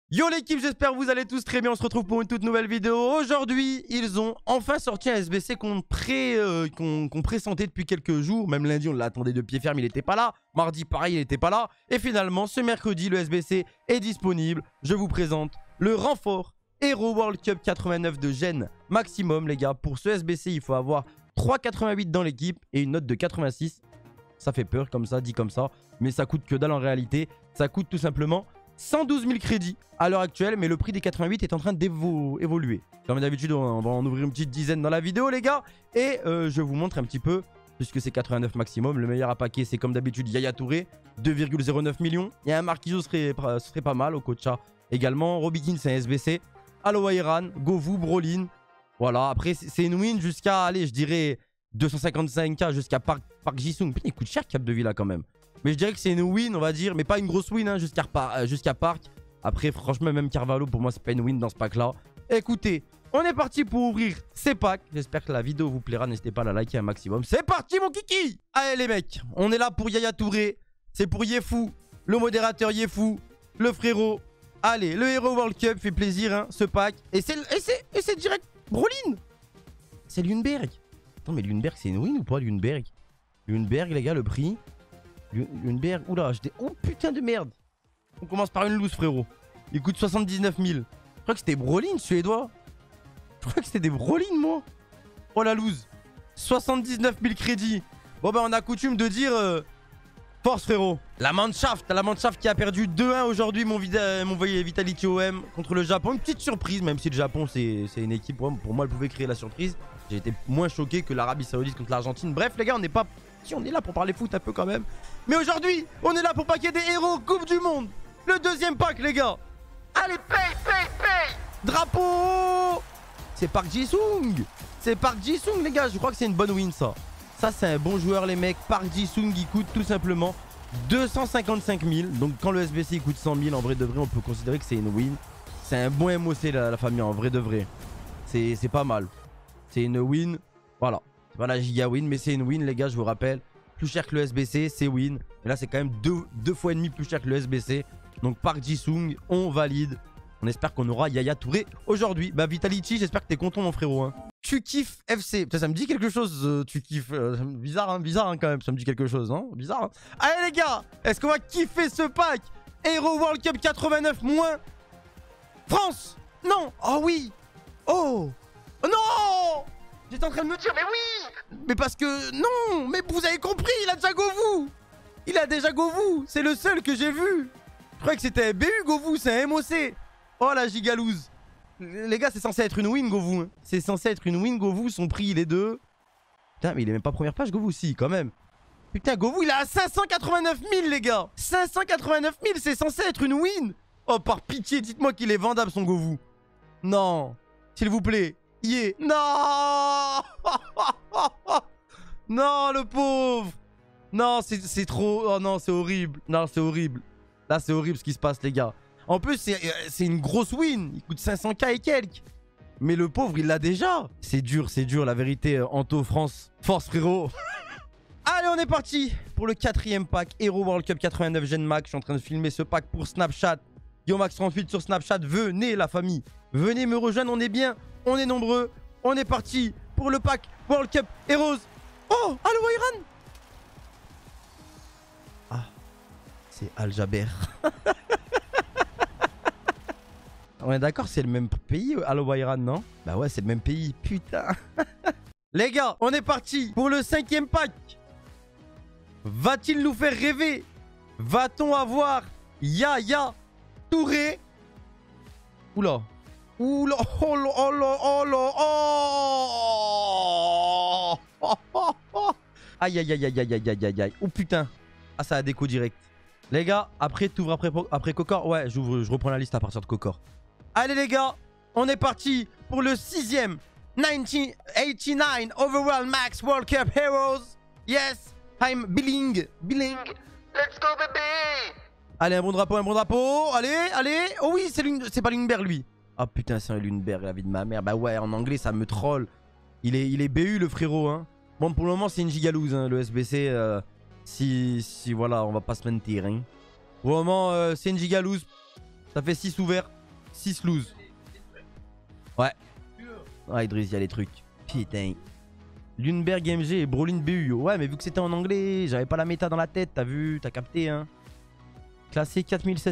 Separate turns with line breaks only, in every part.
Yo l'équipe, j'espère que vous allez tous très bien. On se retrouve pour une toute nouvelle vidéo. Aujourd'hui, ils ont enfin sorti un SBC qu'on pressentait depuis quelques jours. Même lundi, on l'attendait de pied ferme, il n'était pas là. Mardi, pareil, il n'était pas là. Et finalement, ce mercredi, le SBC est disponible. Je vous présente le renfort Hero World Cup 89 de Gen maximum, les gars. Pour ce SBC, il faut avoir 3,88 dans l'équipe et une note de 86. Ça fait peur comme ça, dit comme ça. Mais ça coûte que dalle en réalité. Ça coûte tout simplement 112 000 crédits à l'heure actuelle, mais le prix des 88 est en train d'évoluer. Comme d'habitude, on va en ouvrir une petite dizaine dans la vidéo, les gars. Et je vous montre un petit peu, puisque c'est 89 maximum. Le meilleur à paquet, c'est comme d'habitude Yaya Touré, 2,09 millions. Il y a un Marquisio, ce serait pas mal. Au Kocha également. Robikins, c'est un SBC. Aloha Iran, Govou, Brolin. Voilà, après, c'est une win jusqu'à, allez, je dirais 255K jusqu'à Park Ji-sung. Putain, il coûte cher Capdevila quand même. Mais je dirais que c'est une win, on va dire, mais pas une grosse win, hein, jusqu'à Park. Après, franchement, même Carvalho, pour moi, c'est pas une win dans ce pack-là. Écoutez, on est parti pour ouvrir ces packs. J'espère que la vidéo vous plaira. N'hésitez pas à la liker un maximum. C'est parti, mon kiki! Allez, les mecs, on est là pour Yaya Touré. C'est pour Yefou, le modérateur Yefou, le frérot. Allez, le Hero World Cup fait plaisir, hein, ce pack. Et c'est direct Brolin. C'est Lundberg. Attends, mais Lundberg, c'est une win ou pas, Lundberg? Lundberg, les gars, le prix. Lundberg, oula, oh putain de merde. On commence par une loose, frérot. Il coûte 79 000. Je crois que c'était Brolin, suédois. Je crois que c'était des Brolin, moi. Oh la loose. 79 000 crédits. Bon, ben, on a coutume de dire force, frérot. La Mannschaft qui a perdu 2-1 aujourd'hui, mon Vitality OM contre le Japon. Une petite surprise, même si le Japon, c'est une équipe. Pour moi, elle pouvait créer la surprise. J'ai été moins choqué que l'Arabie Saoudite contre l'Argentine. Bref, les gars, on n'est pas... Si, on est là pour parler foot un peu quand même. Mais aujourd'hui, on est là pour paquer des héros Coupe du Monde. Le deuxième pack, les gars. Allez, paye. Drapeau. C'est Park Ji-sung. C'est Park Ji-sung, les gars. Je crois que c'est une bonne win, ça. Ça, c'est un bon joueur, les mecs. Park Ji-sung, il coûte tout simplement 255 000. Donc, quand le SBC il coûte 100 000, en vrai de vrai, on peut considérer que c'est une win. C'est un bon MOC, la famille, en vrai de vrai. C'est pas mal. C'est une win. Voilà. C'est pas la giga win, mais c'est une win, les gars, je vous rappelle. Plus cher que le SBC, c'est win. Et là, c'est quand même deux fois et demi plus cher que le SBC. Donc, Park Ji-sung, on valide. On espère qu'on aura Yaya Touré aujourd'hui. Bah, Vitality, j'espère que t'es content, mon frérot. Hein. Tu kiffes FC. Putain, ça me dit quelque chose, tu kiffes. Bizarre, hein, quand même. Ça me dit quelque chose, non? Bizarre, hein. Allez, les gars, est-ce qu'on va kiffer ce pack? Hero World Cup 89 moins France. Non. Oh oui. Oh. Non. J'étais en train de me dire, mais oui. Mais parce que, non. Mais vous avez compris, il a déjà Govou. Il a déjà Govou. C'est le seul que j'ai vu. Je croyais que c'était un BU, Govou. C'est un MOC. Oh, la gigalouse. Les gars, c'est censé être une win, Govou. Hein. C'est censé être une win, Govou. Son prix, il est de... Putain, mais il est même pas première page, Govou. Si, quand même. Putain, Govou, il est à 589 000, les gars. 589 000, c'est censé être une win. Oh, par pitié, dites-moi qu'il est vendable, son Govou. Non. S'il vous plaît. Yeah. Non. Non, le pauvre. Non, c'est trop... Oh non, c'est horrible. Non, c'est horrible. Là, c'est horrible ce qui se passe, les gars. En plus, c'est une grosse win. Il coûte 500K et quelques. Mais le pauvre, il l'a déjà. C'est dur, la vérité. Anto France, force, frérot. Allez, on est parti pour le 4e pack. Hero World Cup 89 Gen Max. Je suis en train de filmer ce pack pour Snapchat. YoMax38 sur Snapchat. Venez, la famille. Venez me rejoindre. On est bien. On est nombreux. On est parti pour le pack World Cup Heroes. Oh, Aloha Iran. Ah, c'est Al Jaber. On est d'accord, c'est le même pays, Aloha Iran, non? Bah ouais, c'est le même pays, putain. Les gars, on est parti pour le 5e pack. Va-t-il nous faire rêver? Va-t-on avoir Yaya Touré? Oula. Oula. Oh là, oh là, oh là, oh. Aïe, aïe, aïe, aïe, aïe, aïe, aïe, aïe. Oh putain. Ah, ça a déco direct. Les gars, après, t'ouvres après Kokor? Ouais, je reprends la liste à partir de Kokor. Allez les gars, on est parti pour le 6e 1989 Overall Max World Cup Heroes. Yes, I'm Billing. Let's go baby. Allez, un bon drapeau. Allez. Oh oui, c'est pas Lundberg lui. Ah putain, c'est un Lundberg, la vie de ma mère. Bah ouais, en anglais, ça me troll. Il est BU le frérot, hein. Bon, pour le moment, c'est une gigalouse, hein, le SBC. Si voilà, on va pas se mentir, hein. Pour le moment, c'est une gigalouse. Ça fait 6 ouverts. 6 lose. Ouais. Ouais, Idriss, il y a les trucs. Putain. Lundberg MG et Brolin BU. Ouais, mais vu que c'était en anglais, j'avais pas la méta dans la tête, t'as vu, t'as capté, hein. Classé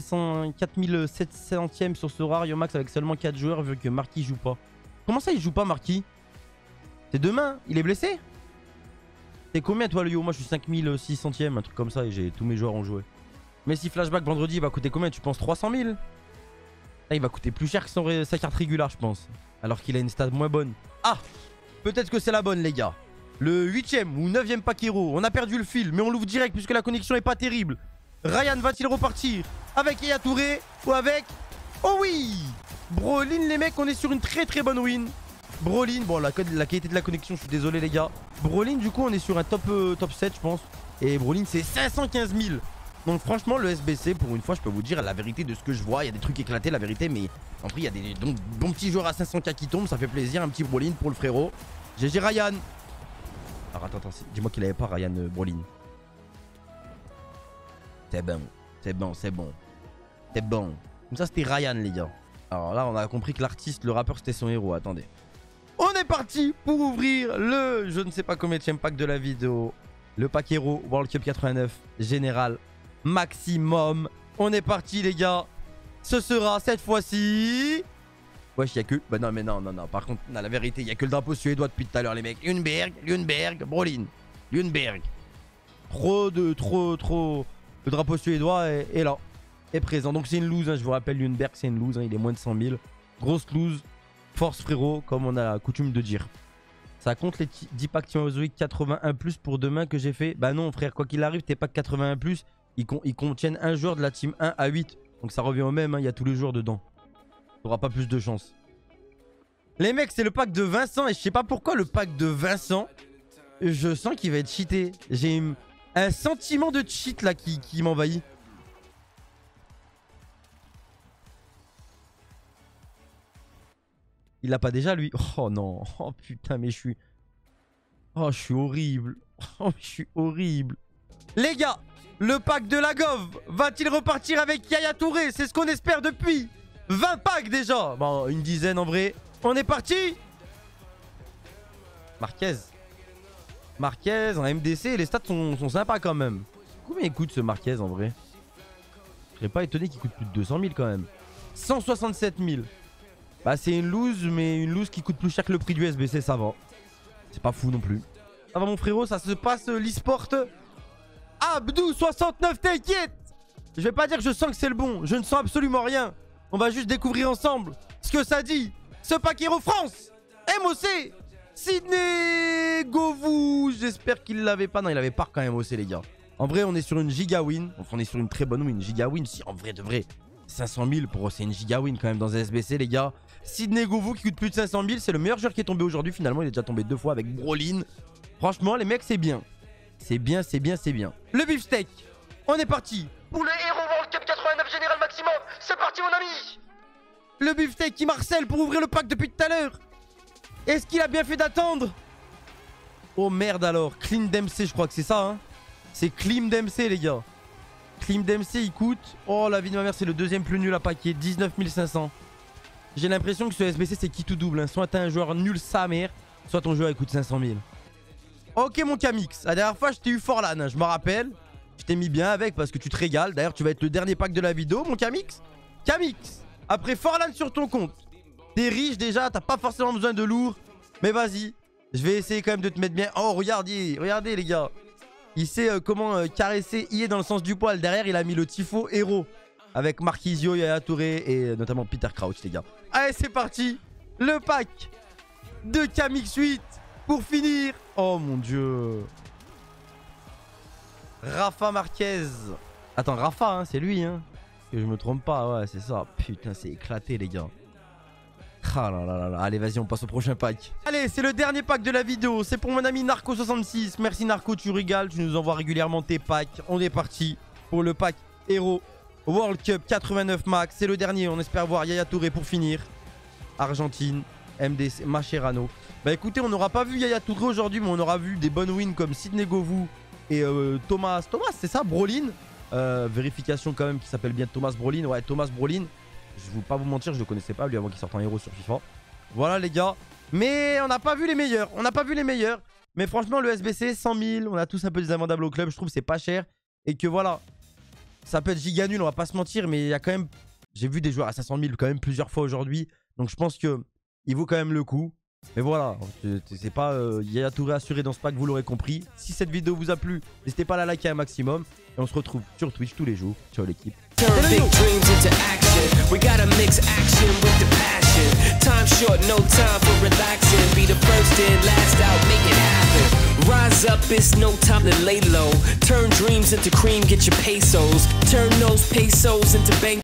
4700ème sur ce rare Yomax avec seulement 4 joueurs vu que Marquis joue pas. Comment ça il joue pas Marquis? C'est demain? Il est blessé? T'es combien toi le Yo? Moi je suis 5600ème, un truc comme ça et j'ai tous mes joueurs en joué. Mais si Flashback vendredi il va coûter combien? Tu penses 300 000? Là il va coûter plus cher que sa carte régulière je pense. Alors qu'il a une stat moins bonne. Ah! Peut-être que c'est la bonne les gars. Le 8ème ou 9ème pack hero. On a perdu le fil mais on l'ouvre direct puisque la connexion est pas terrible. Ryan va-t-il repartir avec Yaya Touré ou avec... Oh oui! Brolin les mecs, on est sur une très très bonne win. Brolin, bon la qualité de la connexion, je suis désolé les gars. Brolin du coup on est sur un top 7 je pense. Et Brolin c'est 515 000. Donc franchement le SBC pour une fois je peux vous dire la vérité de ce que je vois. Il y a des trucs éclatés la vérité mais en vrai il y a des bons petits joueurs à 500k qui tombent. Ça fait plaisir, un petit Brolin pour le frérot. GG Ryan. Alors attends, dis-moi qu'il avait pas Ryan Brolin. C'est bon, c'est bon, c'est bon. C'est bon. Comme ça, c'était Ryan, les gars. Alors là, on a compris que l'artiste, le rappeur, c'était son héros. Attendez. On est parti pour ouvrir le... Je ne sais pas combien de pack de la vidéo. Le pack héros World Cup 89. Général. Maximum. On est parti, les gars. Ce sera cette fois-ci... Wesh, il y a que... Bah non, mais non. Par contre, non, la vérité, il n'y a que le drapeau suédois depuis tout à l'heure, les mecs. Lundberg, Brolin. Lundberg. Trop... Le drapeau suédois est là, est présent. Donc c'est une lose, hein. Je vous rappelle, Lundberg c'est une lose, hein. Il est moins de 100 000. Grosse lose, force frérot, comme on a coutume de dire. Ça compte les 10 packs Team Zoic 81+, pour demain que j'ai fait. Bah non frère, quoi qu'il arrive, tes packs 81+, ils contiennent un joueur de la team 1 à 8. Donc ça revient au même, hein. Il y a tous les joueurs dedans. T'auras pas plus de chance. Les mecs, c'est le pack de Vincent et je sais pas pourquoi le pack de Vincent, je sens qu'il va être cheaté. J'ai un sentiment de cheat là qui m'envahit. Il l'a pas déjà lui? Oh non. Oh putain mais je suis... Oh je suis horrible. Oh je suis horrible. Les gars, le pack de la Gov va-t-il repartir avec Yaya Touré? C'est ce qu'on espère depuis 20 packs déjà. Bon une dizaine en vrai. On est parti. Marquez en MDC, les stats sont sympas quand même. Combien il coûte ce Marquez en vrai? Je serais pas étonné qu'il coûte plus de 200 000 quand même. 167 000. Bah c'est une lose, mais une lose qui coûte plus cher que le prix du SBC, ça va. C'est pas fou non plus. Ça va mon frérot, ça se passe l'e-sport. Abdou 69, t'inquiète. Je vais pas dire que je sens que c'est le bon. Je ne sens absolument rien. On va juste découvrir ensemble ce que ça dit. Ce pack Hero France MOC Sydney Govou. J'espère qu'il l'avait pas. Non, il l'avait pas quand même OC les gars. En vrai, on est sur une giga win. Enfin, on est sur une très bonne win. Giga win, si en vrai de vrai. 500 000 pour c'est une giga win quand même dans SBC les gars. Sydney Govou qui coûte plus de 500 000. C'est le meilleur joueur qui est tombé aujourd'hui. Finalement, il est déjà tombé 2 fois avec Brolin. Franchement, les mecs, c'est bien. C'est bien. Le beefsteak. On est parti. Pour le héros World Cup 89 Général Maximum. C'est parti mon ami. Le beefsteak qui marcelle pour ouvrir le pack depuis tout à l'heure. Est-ce qu'il a bien fait d'attendre? Oh merde alors. Clean Dempsey, je crois que c'est ça. Hein. C'est Clean Dempsey les gars. Clean Dempsey il coûte... Oh la vie de ma mère, c'est le deuxième plus nul à paquet. 19 500. J'ai l'impression que ce SBC c'est qui tout double. Hein. Soit t'as un joueur nul sa mère, soit ton joueur il coûte 500 000. Ok mon Camix. La dernière fois je t'ai eu Forlan, hein, je me rappelle. Je t'ai mis bien avec parce que tu te régales. D'ailleurs tu vas être le dernier pack de la vidéo mon Camix. Camix. Après Forlan sur ton compte. T'es riche déjà, t'as pas forcément besoin de lourd. Mais vas-y, je vais essayer quand même de te mettre bien. Oh regardez les gars. Il sait comment caresser IE dans le sens du poil. Derrière il a mis le Tifo héros. Avec Marquisio, Yaya Touré et notamment Peter Crouch les gars. Allez c'est parti. Le pack de Camix 8 pour finir. Oh mon dieu. Rafa Marquez. Attends Rafa hein, c'est lui hein. Que je me trompe pas, ouais c'est ça. Putain c'est éclaté les gars. Ah là là là. Allez vas-y on passe au prochain pack. Allez c'est le dernier pack de la vidéo. C'est pour mon ami Narco66. Merci Narco, tu régales. Tu nous envoies régulièrement tes packs. On est parti pour le pack héros World Cup 89 max. C'est le dernier. On espère voir Yaya Touré pour finir. Argentine, MDC, Mascherano. Bah écoutez on n'aura pas vu Yaya Touré aujourd'hui. Mais on aura vu des bonnes wins comme Sydney Govou et Thomas c'est ça Brolin. Vérification quand même qui s'appelle bien Thomas Brolin. Ouais Thomas Brolin. Je vais pas vous mentir, je le connaissais pas lui avant qu'il sorte en héros sur FIFA. Voilà les gars. Mais on n'a pas vu les meilleurs. On n'a pas vu les meilleurs. Mais franchement, le SBC, 100 000. On a tous un peu des invendables au club. Je trouve que c'est pas cher. Et que voilà. Ça peut être giga nul, on va pas se mentir. Mais il y a quand même... J'ai vu des joueurs à 500 000 quand même plusieurs fois aujourd'hui. Donc je pense que il vaut quand même le coup. Mais voilà, c'est pas Yaya Touré assuré dans ce pack, vous l'aurez compris. Si cette vidéo vous a plu, n'hésitez pas à la liker un maximum. Et on se retrouve sur Twitch tous les jours. Ciao l'équipe.
Turn big dreams into action. We gotta mix action with the passion. Time short, no time for relaxing. Be the first and last out, make it happen. Rise up, it's no time to lay low. Turn dreams into cream, get your pesos. Turn those pesos into bank.